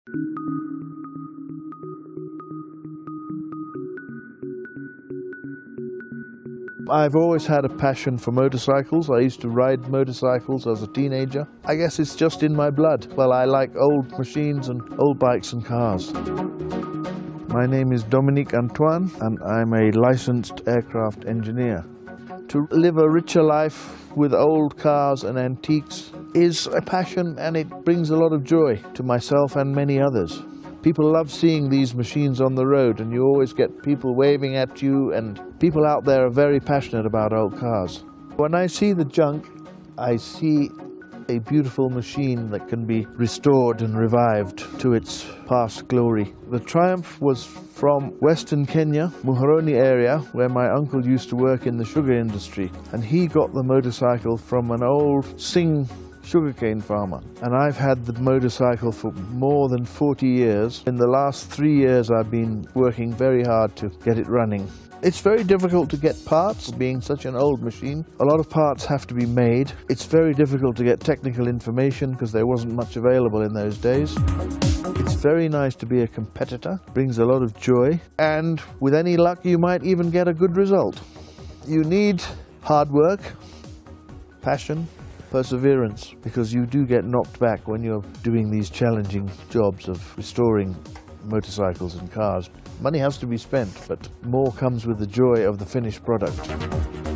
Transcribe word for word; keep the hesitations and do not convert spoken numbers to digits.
I've always had a passion for motorcycles. I used to ride motorcycles as a teenager. I guess it's just in my blood. Well, I like old machines and old bikes and cars. My name is Dominique Antoine, and I'm a licensed aircraft engineer. To live a richer life with old cars and antiques is a passion, and it brings a lot of joy to myself and many others. People love seeing these machines on the road, and you always get people waving at you, and people out there are very passionate about old cars. When I see the junk, I see a beautiful machine that can be restored and revived to its past glory. The Triumph was from Western Kenya, Muhoroni area, where my uncle used to work in the sugar industry, and he got the motorcycle from an old Singh sugarcane farmer. And I've had the motorcycle for more than forty years. In the last three years I've been working very hard to get it running. It's very difficult to get parts, being such an old machine. A lot of parts have to be made. It's very difficult to get technical information because there wasn't much available in those days. It's very nice to be a competitor, brings a lot of joy, and with any luck you might even get a good result. You need hard work, passion, perseverance, because you do get knocked back when you're doing these challenging jobs of restoring motorcycles and cars. Money has to be spent, but more comes with the joy of the finished product.